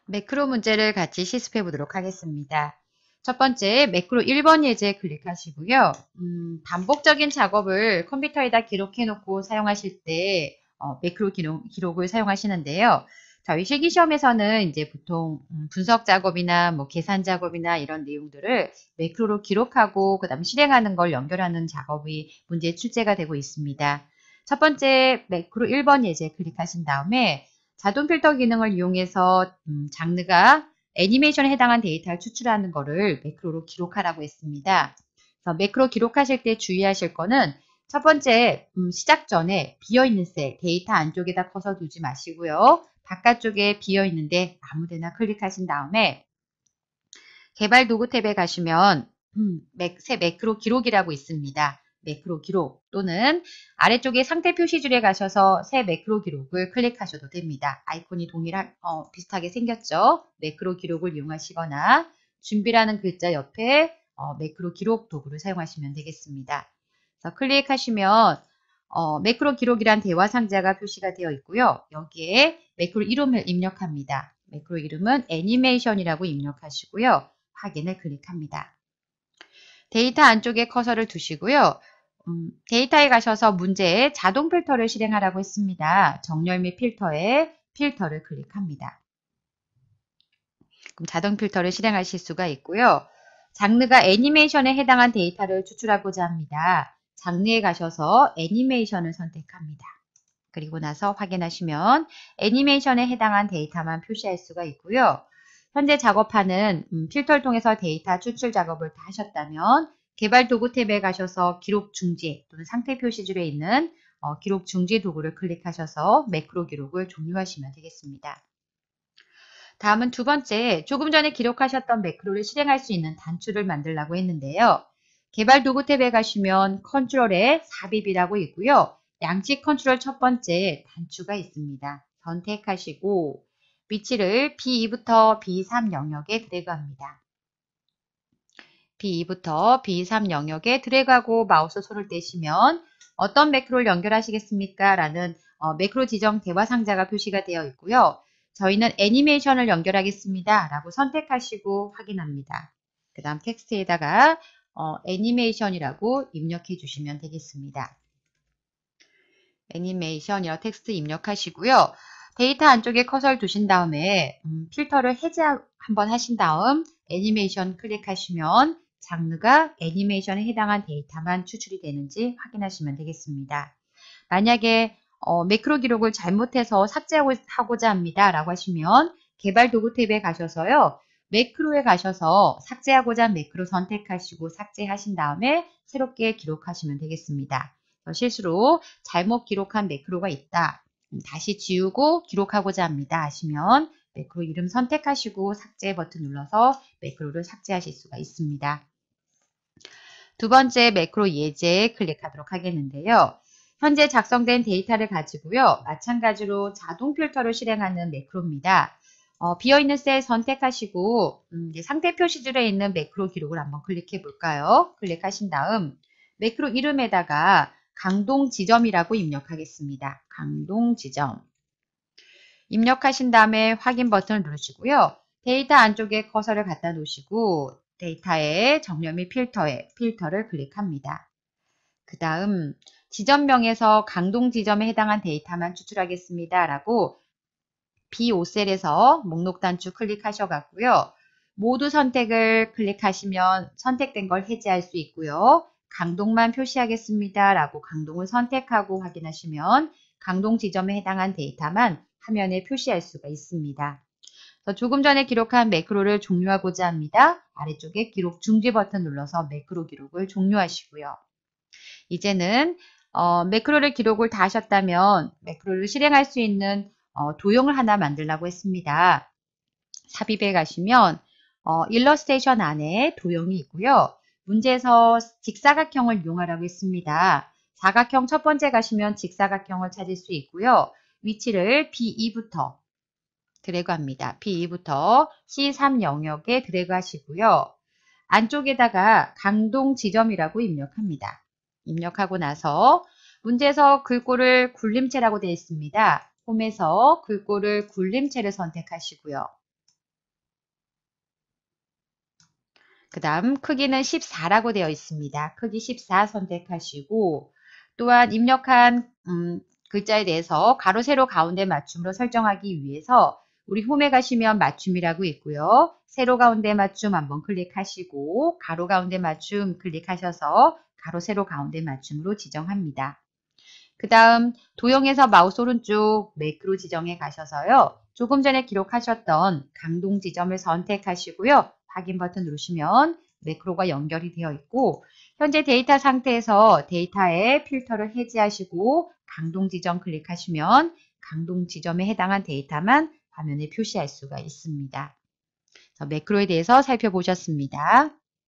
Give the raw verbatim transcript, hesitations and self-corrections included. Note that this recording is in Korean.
매크로 문제를 같이 실습해 보도록 하겠습니다. 첫 번째, 매크로 일 번 예제 클릭하시고요. 음, 반복적인 작업을 컴퓨터에다 기록해 놓고 사용하실 때 어, 매크로 기록, 기록을 사용하시는데요. 저희 실기시험에서는 이제 보통 음, 분석 작업이나 뭐 계산 작업이나 이런 내용들을 매크로로 기록하고 그다음 실행하는 걸 연결하는 작업이 문제 출제가 되고 있습니다. 첫 번째 매크로 일 번 예제 클릭하신 다음에 자동 필터 기능을 이용해서 음, 장르가 애니메이션에 해당한 데이터를 추출하는 거를 매크로로 기록하라고 했습니다. 그래서 매크로 기록하실 때 주의하실 거는 첫 번째 음, 시작 전에 비어있는 셀 데이터 안쪽에다 커서 두지 마시고요. 바깥쪽에 비어있는데 아무데나 클릭하신 다음에 개발 도구 탭에 가시면 음, 맥, 새 매크로 기록이라고 있습니다. 매크로 기록 또는 아래쪽에 상태 표시줄에 가셔서 새 매크로 기록을 클릭하셔도 됩니다. 아이콘이 동일한 어, 비슷하게 생겼죠. 매크로 기록을 이용하시거나 준비라는 글자 옆에 어, 매크로 기록 도구를 사용하시면 되겠습니다. 그래서 클릭하시면 어, 매크로 기록이란 대화 상자가 표시가 되어 있고요. 여기에 매크로 이름을 입력합니다. 매크로 이름은 애니메이션이라고 입력하시고요. 확인을 클릭합니다. 데이터 안쪽에 커서를 두시고요. 음, 데이터에 가셔서 문제에 자동 필터를 실행하라고 했습니다. 정렬 및 필터에 필터를 클릭합니다. 그럼 자동 필터를 실행하실 수가 있고요. 장르가 애니메이션에 해당한 데이터를 추출하고자 합니다. 장르에 가셔서 애니메이션을 선택합니다. 그리고 나서 확인하시면 애니메이션에 해당한 데이터만 표시할 수가 있고요. 현재 작업하는 음, 필터를 통해서 데이터 추출 작업을 다 하셨다면 개발 도구 탭에 가셔서 기록 중지 또는 상태 표시줄에 있는 어, 기록 중지 도구를 클릭하셔서 매크로 기록을 종료하시면 되겠습니다. 다음은 두 번째, 조금 전에 기록하셨던 매크로를 실행할 수 있는 단추를 만들려고 했는데요. 개발 도구 탭에 가시면 컨트롤에 삽입이라고 있고요. 양식 컨트롤 첫 번째 단추가 있습니다. 선택하시고 위치를 비 이부터 비 삼 영역에 드래그합니다. 비 이부터 비 삼 영역에 드래그하고 마우스 손을 떼시면 어떤 매크로를 연결하시겠습니까? 라는 어, 매크로 지정 대화 상자가 표시가 되어 있고요. 저희는 애니메이션을 연결하겠습니다. 라고 선택하시고 확인합니다. 그 다음 텍스트에다가 어, 애니메이션이라고 입력해 주시면 되겠습니다. 애니메이션이라고 텍스트 입력하시고요. 데이터 안쪽에 커서를 두신 다음에 음, 필터를 해제 한번 하신 다음 애니메이션 클릭하시면 장르가 애니메이션에 해당한 데이터만 추출이 되는지 확인하시면 되겠습니다. 만약에 어, 매크로 기록을 잘못해서 삭제하고자 합니다. 라고 하시면 개발 도구 탭에 가셔서요. 매크로에 가셔서 삭제하고자 한 매크로 선택하시고 삭제하신 다음에 새롭게 기록하시면 되겠습니다. 실수로 잘못 기록한 매크로가 있다. 다시 지우고 기록하고자 합니다. 하시면 매크로 이름 선택하시고 삭제 버튼 눌러서 매크로를 삭제하실 수가 있습니다. 두 번째 매크로 예제 클릭하도록 하겠는데요. 현재 작성된 데이터를 가지고요. 마찬가지로 자동 필터를 실행하는 매크로입니다. 어, 비어있는 셀 선택하시고 음, 상태 표시줄에 있는 매크로 기록을 한번 클릭해 볼까요? 클릭하신 다음 매크로 이름에다가 강동 지점이라고 입력하겠습니다. 강동 지점. 입력하신 다음에 확인 버튼을 누르시고요. 데이터 안쪽에 커서를 갖다 놓으시고 데이터에 정렬 및 필터에 필터를 클릭합니다. 그 다음 지점명에서 강동 지점에 해당한 데이터만 추출하겠습니다. 라고 비 오 셀에서 목록 단추 클릭하셔갖고요. 모두 선택을 클릭하시면 선택된 걸 해제할 수 있고요. 강동만 표시하겠습니다. 라고 강동을 선택하고 확인하시면 강동 지점에 해당한 데이터만 화면에 표시할 수가 있습니다. 조금 전에 기록한 매크로를 종료하고자 합니다. 아래쪽에 기록 중지 버튼 눌러서 매크로 기록을 종료하시고요. 이제는 어, 매크로를 기록을 다 하셨다면 매크로를 실행할 수 있는 어, 도형을 하나 만들려고 했습니다. 삽입에 가시면 어, 일러스트레이션 안에 도형이 있고요. 문제에서 직사각형을 이용하라고 했습니다. 사각형 첫 번째 가시면 직사각형을 찾을 수 있고요. 위치를 비 이부터 드래그합니다. 비 이부터 씨 삼 영역에 드래그 하시고요. 안쪽에다가 강동 지점이라고 입력합니다. 입력하고 나서 문제에서 글꼴을 굴림체라고 되어 있습니다. 홈에서 글꼴을 굴림체를 선택하시고요. 그 다음 크기는 십사라고 되어 있습니다. 크기 십사 선택하시고 또한 입력한 음, 글자에 대해서 가로 세로 가운데 맞춤으로 설정하기 위해서 우리 홈에 가시면 맞춤이라고 있고요. 세로 가운데 맞춤 한번 클릭하시고 가로 가운데 맞춤 클릭하셔서 가로 세로 가운데 맞춤으로 지정합니다. 그 다음 도형에서 마우스 오른쪽 매크로 지정에 가셔서요. 조금 전에 기록하셨던 강동 지점을 선택하시고요. 확인 버튼 누르시면 매크로가 연결이 되어 있고 현재 데이터 상태에서 데이터의 필터를 해제하시고 강동 지점 클릭하시면 강동 지점에 해당한 데이터만 화면에 표시할 수가 있습니다. 매크로에 대해서 살펴보셨습니다.